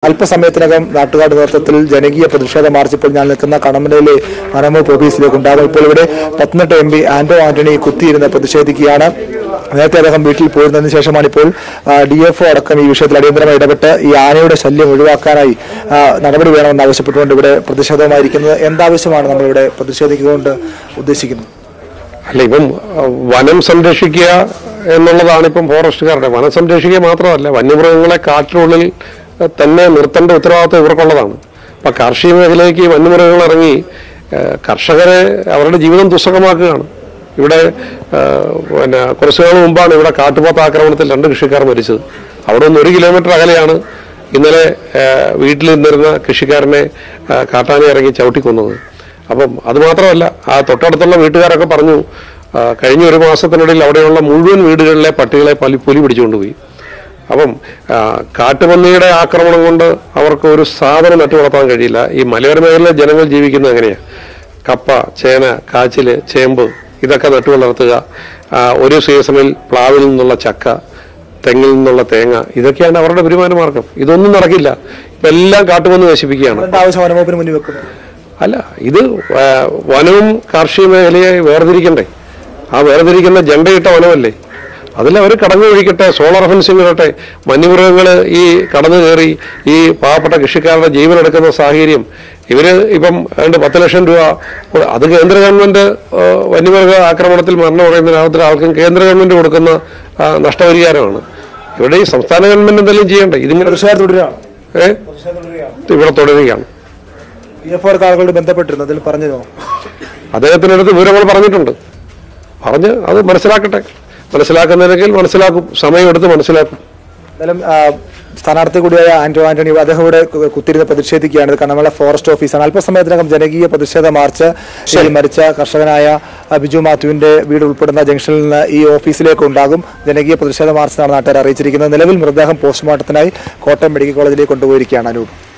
അല്പസമയത്തിനകം നാട്ടുകാരുടെ നേതൃത്വത്തിൽ ജനകീയ പ്രതിഷേധ മാർച്ച് ഇപ്പോൾ ഞാൻ നിൽക്കുന്ന കടമ്പനയിലെ വനംവകുപ്പ് ഓഫീസിലേക്ക് ഉണ്ടാകും. ഇപ്പോൾ ഇവിടെ പത്തനംതിട്ട MP ആന്റോ ആന്റണി കുത്തിയിരുന്ന് പ്രതിഷേധിക്കുകയാണ്. നേരത്തെ അദ്ദേഹം വീട്ടിൽ പോയിരുന്നതിന് ശേഷമാണ് ഇപ്പോൾ DFO അടക്കം ഈ വിഷയത്തിൽ അടിയന്തരമായി ഇടപെട്ട് ഈ ആനയുടെ ശല്യം ഒഴിവാക്കാനായി നടപടി വേണമെന്ന് ആവശ്യപ്പെട്ടുകൊണ്ട് ഇവിടെ പ്രതിഷേധമായിരിക്കുന്നത്. എന്താവശ്യമാണ് നമ്മളിവിടെ പ്രതിഷേധിച്ചുകൊണ്ട് ഉദ്ദേശിക്കുന്നത്? അല്ല, ഇപ്പം വനം സംരക്ഷിക്കുക എന്നുള്ളതാണ് ഇപ്പം ഫോറസ്റ്റുകാരുടെ. വനം സംരക്ഷിക്കുക മാത്രമല്ല, വന്യമൃഗങ്ങളെ കാട്ടിനുള്ളിൽ തന്നെ നിർത്തേണ്ട ഉത്തരവാദിത്വം ഇവർക്കുള്ളതാണ്. അപ്പം കാർഷിക മേഖലയിലേക്ക് വന്യമൃഗങ്ങൾ ഇറങ്ങി കർഷകരെ അവരുടെ ജീവിതം ദുസ്സഹമാക്കുകയാണ്. ഇവിടെ കുറച്ചു നാൾ മുമ്പാണ് ഇവിടെ കാട്ടുപോത്ത് ആക്രമണത്തിൽ 2 കൃഷിക്കാർ മരിച്ചത്. അവിടെ നിന്ന് 1 കിലോമീറ്റർ അകലെയാണ് ഇന്നലെ വീട്ടിൽ നിന്നിരുന്ന കൃഷിക്കാരനെ കാട്ടാന ഇറങ്ങി ചവിട്ടിക്കൊന്നത്. അപ്പം അതുമാത്രമല്ല, ആ തൊട്ടടുത്തുള്ള വീട്ടുകാരൊക്കെ പറഞ്ഞു കഴിഞ്ഞ 1 മാസത്തിനിടയിൽ അവിടെയുള്ള മുഴുവൻ വീടുകളിലെ പട്ടികളെ പുലി പിടിച്ചുകൊണ്ടുപോയി. അപ്പം കാട്ടുപന്നിയുടെ ആക്രമണം കൊണ്ട് അവർക്ക് ഒരു സാധനം നട്ടു വളർത്താൻ കഴിയില്ല. ഈ മലയോര മേഖലയിലെ ജനങ്ങൾ ജീവിക്കുന്നത് എങ്ങനെയാണ്? കപ്പ, ചേന, കാച്ചില്, ചേമ്പ് ഇതൊക്കെ നട്ടു വളർത്തുക. ഒരു സീസണിൽ പ്ലാവിൽ നിന്നുള്ള ചക്ക, തെങ്ങിൽ നിന്നുള്ള തേങ്ങ, ഇതൊക്കെയാണ് അവരുടെ വരുമാന മാർഗം. ഇതൊന്നും നടക്കില്ല. ഇപ്പം എല്ലാം കാട്ടുപന്നി നശിപ്പിക്കുകയാണ്. അല്ല, ഇത് വനവും കാർഷിക മേഖലയെ വേർതിരിക്കണ്ടേ? ആ വേർതിരിക്കുന്ന ജണ്ടയിട്ട വനമല്ലേ? അതിൽ അവർ കടന്നു ഒഴിക്കട്ടെ, സോളാർ ഫെൻസിങ് ഇടട്ടെ. വന്യമൃഗങ്ങൾ ഈ കടന്നു കയറി ഈ പാവപ്പെട്ട കൃഷിക്കാരുടെ ജീവനെടുക്കുന്ന സാഹചര്യം ഇവര് ഇപ്പം 10 ലക്ഷം രൂപ അത് കേന്ദ്ര ഗവൺമെന്റ് വന്യമൃഗ ആക്രമണത്തിൽ മരണമടയുന്ന ആൾക്കും കേന്ദ്ര ഗവൺമെന്റ് കൊടുക്കുന്ന നഷ്ടപരിഹാരമാണ്. ഇവിടെ ഈ സംസ്ഥാന ഗവൺമെന്റ് എന്തെങ്കിലും ചെയ്യണ്ടേ? ഇതിങ്ങനെ ഇവിടെ തുടരുകയാണ്. അദ്ദേഹത്തിനടുത്ത് വിവരങ്ങൾ പറഞ്ഞിട്ടുണ്ട്. പറഞ്ഞ് അത് മനസ്സിലാക്കട്ടെ. മനസ്സിലാക്കുന്നതിനെങ്കിൽ മനസ്സിലാക്കും, സമയമെടുത്ത് മനസ്സിലാക്കും. സ്ഥാനാർത്ഥി കൂടിയായ ആന്റോ ആന്റണി അദ്ദേഹം ഇവിടെ കുത്തിരുന്ന് പ്രതിഷേധിക്കുകയാണ്. കണ്ണമല ഫോറസ്റ്റ് ഓഫീസാണ്. അല്പസമയത്തിനകം ജനകീയ പ്രതിഷേധ മാർച്ച് മരിച്ച കർഷകനായ ബിജു മാത്യുവിന്റെ വീട് ഉൾപ്പെടുന്ന ജംഗ്ഷനിൽ നിന്ന് ഈ ഓഫീസിലേക്ക് ഉണ്ടാകും. ജനകീയ പ്രതിഷേധ മാർച്ചാണ് നാട്ടുകാർ അറിയിച്ചിരിക്കുന്നത്. നിലവിൽ മൃതദേഹം പോസ്റ്റ്മോർട്ടത്തിനായി കോട്ടയം മെഡിക്കൽ കോളേജിലേക്ക് കൊണ്ടുപോയിരിക്കുകയാണ്. അനൂപ്.